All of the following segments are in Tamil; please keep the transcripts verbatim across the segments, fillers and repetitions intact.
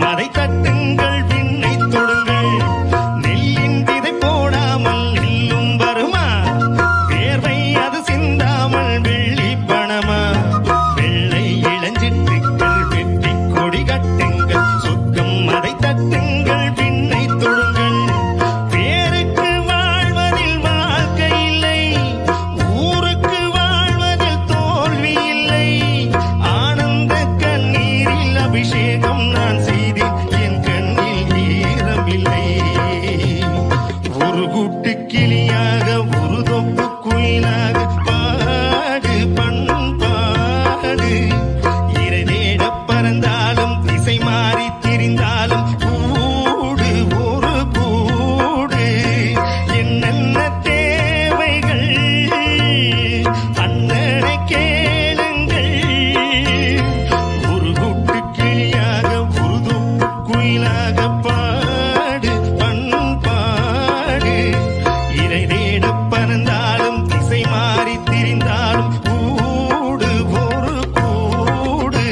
அதை தட்டுங்கள் விண்ணை தொடுங்கள். நெல்லின் விதை போடாமல் நெல்லும் வருமா? வேர்வை அது சிந்தாமல் வெள்ளி பணமா? வெள்ளை இளஞ்சிட்டுக்கள் வெற்றி கொடி கட்டுங்கள். சொர்க்கம் அதை தட்டுங்கள் விண்ணை தொடுங்கள். பேருக்கு வாழ்வதில் வாழ்க்கை இல்லை, ஊருக்கு வாழ்வதில் தோல்வி இல்லை. ஆனந்த கண்ணீரில் அபிஷேகம் நான் செய்தேன், என் கண்ணில் ஈரமில்லை. ஒரு கூட்டு கிளியாக ஒரு தொப்பு குயிலாக பாடு பண்பாடு. இறை தேட பறந்தாலும் திசை மாறி திரிந்தாலும் கூடு ஒரு கூடு. என்னென்ன தேவைகள் அண்ணனை கேளுங்கள். ஒரு கூட்டு கிளியாக ஒரு தொப்பு குயிலாக பாடு பண்பாடு. இறை தேட பறந்தாலும் திசை மாறி திரிந்தாலும் கூடு ஒரு கூடு.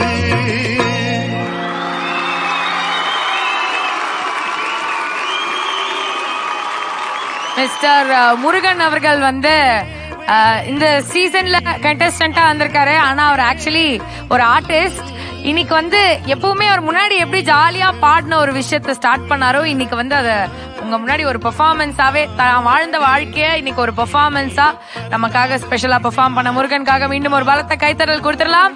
மிஸ்டர் முருகன் அவர்கள் வந்து அஹ், இந்த சீசன்ல கண்டஸ்டன்டா வந்திருக்காரு. ஆனா அவர் ஆக்சுவலி ஒரு ஆர்டிஸ்ட். இன்னைக்கு வந்து எப்பவுமே அவர் முன்னாடி எப்படி ஜாலியா பாடின ஒரு விஷயத்த ஸ்டார்ட் பண்ணாரோ, இன்னைக்கு வந்து அத உங்க முன்னாடி ஒரு பெர்ஃபார்மன்ஸாவே தான் வாழ்ந்த வாழ்க்கைய இன்னைக்கு ஒரு பெர்ஃபார்மன்ஸா நமக்காக ஸ்பெஷலா பெர்ஃபார்ம் பண்ண முருகனுக்காக மீண்டும் ஒரு பலத்த கைத்தறல் கொடுத்துடலாம்.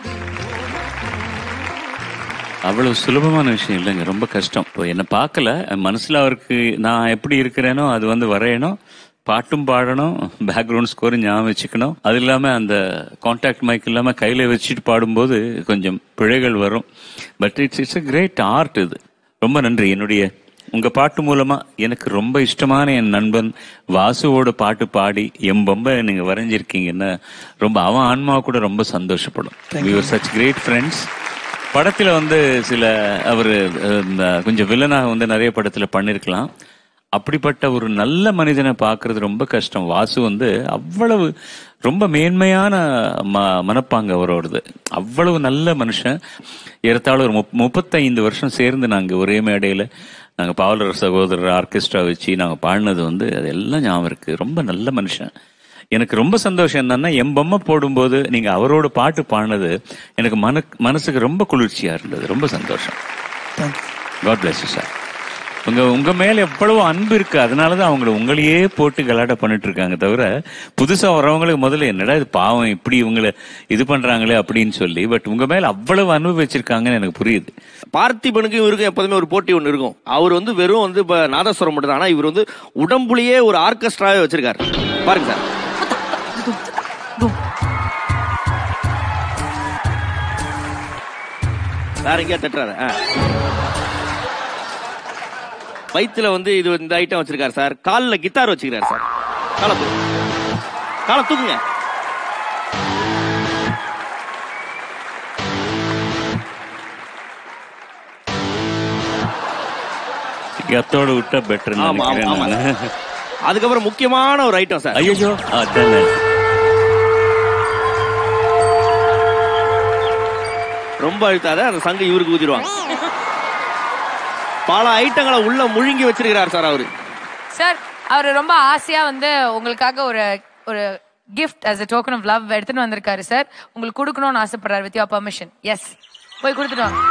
அவ்வளவு சுலபமான விஷயம் இல்லைங்க, ரொம்ப கஷ்டம். இப்போ என்ன பார்க்கல, மனசுல அவருக்கு நான் எப்படி இருக்கிறேனோ அது வந்து வரையணும், பாட்டும் பாடணும், பேக்ரவுண்ட் ஸ்கோர் ஞாபகம் வச்சுக்கணும். அது இல்லாம அந்த கான்டாக்ட் மைக் இல்லாம கையில வச்சுட்டு பாடும்போது கொஞ்சம் பிழைகள் வரும். But it's it's a great art இது. ரொம்ப நன்றி. என்னுடைய உங்க பாட்டு மூலமா எனக்கு ரொம்ப இஷ்டமான என் நண்பன் வாசுவோட பாட்டு பாடி என் பொம்பை நீங்க வரைஞ்சிருக்கீங்கன்னா ரொம்ப அவன் ஆன்மா கூட ரொம்ப சந்தோஷப்படும். we were such great friends. படத்துல வந்து சில அவரு கொஞ்சம் வில்லனாக வந்து நிறைய படத்துல பண்ணிருக்கலாம். அப்படிப்பட்ட ஒரு நல்ல மனிதனை பாக்குறது ரொம்ப கஷ்டம். வாசு வந்து அவ்வளவு ரொம்ப மேன்மையான ம மனப்பாங்க அவரோடது. அவ்வளவு நல்ல மனுஷன். ஏறத்தாழ ஒரு முப் முப்பத்தைந்து வருஷம் சேர்ந்து நாங்க ஒரே மேடையில நாங்க பாவலர் சகோதரர் ஆர்கெஸ்ட்ரா வச்சு நாங்க பாடினது வந்து அதெல்லாம் ஞாபகம் இருக்கு. ரொம்ப நல்ல மனுஷன். எனக்கு ரொம்ப சந்தோஷம் என்னன்னா என் பொம்மை போடும்போது நீங்க அவரோட பாட்டு பாடினது எனக்கு மன மனசுக்கு ரொம்ப குளிர்ச்சியா இருந்தது. ரொம்ப சந்தோஷம். God bless you sir. உங்க உங்க மேல எவ்வளவு அன்பு இருக்கு, அதனாலதான் அவங்களை உங்களையே போட்டு கலாட்ட பண்ணிட்டு இருக்காங்க தவிர புதுசா வரவங்களுக்கு முதல்ல என்னடா இது பாவம் இப்படி இவங்களை இது பண்றாங்களே அப்படின்னு சொல்லி. பட் உங்க மேல அவ்வளவு அன்பு வச்சிருக்காங்கன்னு எனக்கு புரியுது. பார்த்திபனுக்கும் இவருக்கும் எப்போதுமே ஒரு போட்டி ஒன்று இருக்கும். அவர் வந்து வெறும் வந்து இப்ப நாதஸ்வரம் மட்டும் தான், ஆனா இவர் வந்து உடம்புலயே ஒரு ஆர்கெஸ்ட்ராவே வச்சிருக்காரு. பாருங்க சார். வேற எங்கேயா தட்டுறாரு. வயிற்றுல வந்து இது இந்த ஐட்டம் வச்சிருக்காரு சார். காலில் கிட்டார் வச்சுக்கிறாரு சார். காலை தூக்கு, காலை தூக்குங்க. கத்தோட விட்டா பெட்டர். அதுக்கப்புறம் முக்கியமான ஒரு ஐட்டம் சார். ஐயோ ரொம்ப அழுத்தாத, அந்த சங்கு இவருக்கு ஊதிடுவாங்க. பல ஐட்டங்களை உள்ள முழுங்கி வச்சிருக்கிறார் சார் அவரு. சார் அவர் ரொம்ப ஆசையா வந்து உங்களுக்காக ஒரு ஒரு gift as a token of love எடுத்துட்டு வந்திருக்காரு சார். உங்களுக்கு கொடுக்கணும்னு ஆசைப்படுறாரு. With your permission. எஸ், போய் கொடுத்துட்டு வாங்க.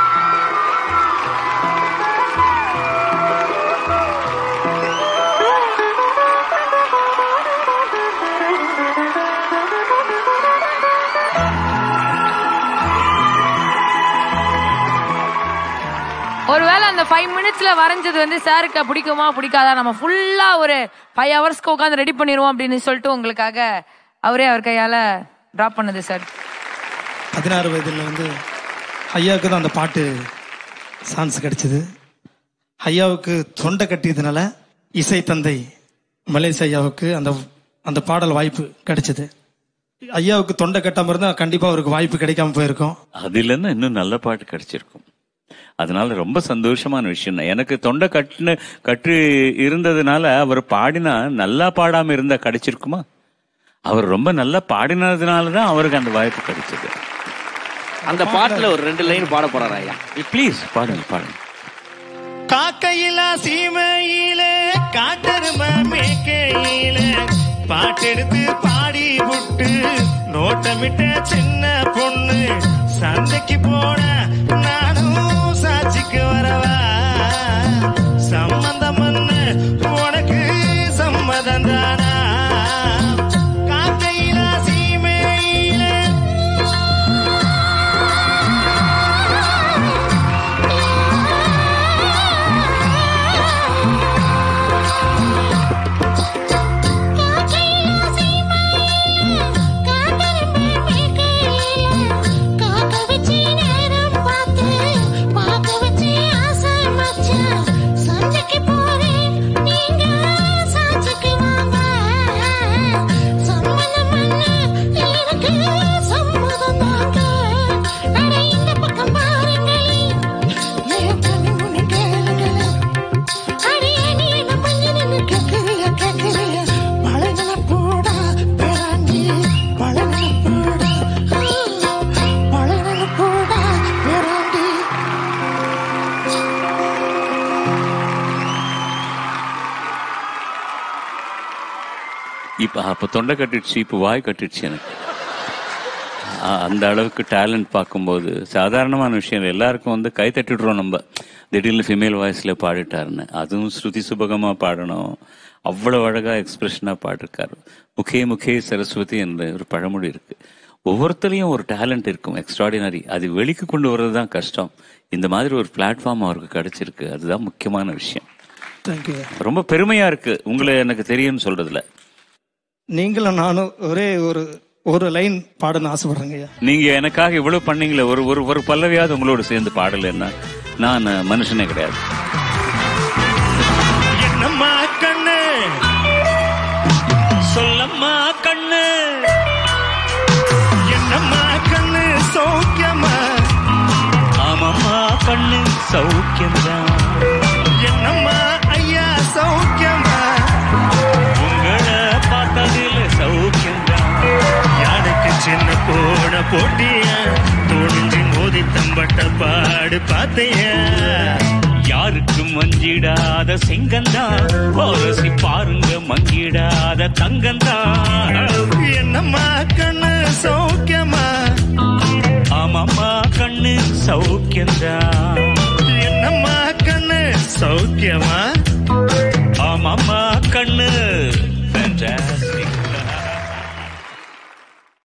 ஒருவேளை அந்த ஃபைவ் மினிட்ஸ்ல வரைஞ்சது வந்து சாருக்கு பிடிக்குமா பிடிக்காதா, நம்ம ஃபுல்லா ஒரு ஃபைவ் ஹவர்ஸ்க்கு உட்காந்து ரெடி பண்ணிடுவோம் அப்படின்னு சொல்லிட்டு உங்களுக்காக அவரே அவர் கையால டிராப் பண்ணது சார். பதினாறு வயதுல வந்து ஐயாவுக்கு தான் அந்த பாட்டு சான்ஸ் கிடைச்சது. ஐயாவுக்கு தொண்டை கட்டியதுனால இசை தந்தை மலேசிய ஐயாவுக்கு அந்த அந்த பாடல் வாய்ப்பு கிடைச்சது. ஐயாவுக்கு தொண்டை கட்டாம இருந்தா கண்டிப்பா அவருக்கு வாய்ப்பு கிடைக்காம போயிருக்கும். அது இல்லைன்னா இன்னும் நல்ல பாட்டு கிடைச்சிருக்கும். அதனால ரொம்ப சந்தோஷமான விஷயம் தான். எனக்கு தொண்டை கட்டுன்னு கட்டு இருந்ததுனால அவர் பாடினா நல்லா பாடாம இருந்தா கிடைச்சிருக்குமா? அவர் ரொம்ப நல்லா பாடினதுனாலதான் அவருக்கு அந்த வாய்ப்பு கிடைச்சது. அந்த பாட்டுல ஒரு ரெண்டு லைன் பாட போறாரு ஐயா. ப்ளீஸ் பாடுங்க பாடுங்க. காக்கையிலா சீமையில காட்டரும மேக்கையில பாட்டெடுத்து பாடி விட்டு நோட்டமிட்ட சின்ன பொண்ணு சந்தைக்கு போன நானும் சாட்சிக்கு வரவா சம்மந்தம் உனக்கு சம்மதம் தானா காக்கையிலா சீமையில இப்ப அப்ப தொண்டை கட்டிடுச்சு, இப்ப வாய் கட்டிடுச்சு எனக்கு. அந்த அளவுக்கு டேலண்ட் பார்க்கும்போது சாதாரணமான விஷயம் இல்லை. எல்லாருக்கும் வந்து கை தட்டிடுறோம் நம்ம, திடீர்னு ஃபீமேல் வாய்ஸ்ல பாடிட்டாருன்னு. அதுவும் ஸ்ருதி சுபகமா பாடணும், அவ்வளவு அழகா எக்ஸ்பிரஷனா பாடிருக்காரு. முகே முகே சரஸ்வதி என்ற ஒரு பழமொழி இருக்கு. ஒவ்வொருத்தரையும் ஒரு டேலண்ட் இருக்கும், எக்ஸ்ட்ராடினரி. அது வெளிக்கு கொண்டு வர்றது தான் கஷ்டம். இந்த மாதிரி ஒரு பிளாட்ஃபார்ம் அவருக்கு கிடைச்சிருக்கு, அதுதான் முக்கியமான விஷயம். ரொம்ப பெருமையா இருக்கு உங்களை எனக்கு தெரியும்னு சொல்றதுல. நீங்களும் நானும் ஒரே ஒரு ஒரு லைன் பாடணும்னு ஆசைப்படுறேங்க. நீங்க எனக்காக இவ்வளவு பண்ணீங்களே, ஒரு ஒரு ஒரு பல்லவியாவது உங்களோட சேர்ந்து பாடலன்னா நான் மனுஷனே கிடையாது. என்னம்மா கண்ணு சொல்லம்மா கண்ணு, என்னம்மா கண்ணு சௌக்கியமா? ஆமாம்மா கண்ணு சௌக்கியம்தான். என்னம்மா ஐயா சௌக்கியமா? உங்களை பார்த்ததில் சௌக்கியம்தான். யாருக்கு சின்ன போன போட்டிய தோணிஞ்சு மோதி தம்பட்ட பாடு பார்த்தைய. யாருக்கு மஞ்சிடாத செங்கந்தான், போரசி பாருங்க மங்கிடாத தங்கந்தான். என்னம்மா கண்ணு சௌக்கியமா? ஆமாம்மா கண்ணு சௌக்கியம்தான். என்னம்மா கண்ணு சௌக்கியமா?